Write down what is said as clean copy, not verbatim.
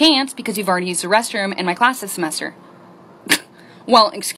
Can't, because you've already used the restroom in my class this semester. Well, excuse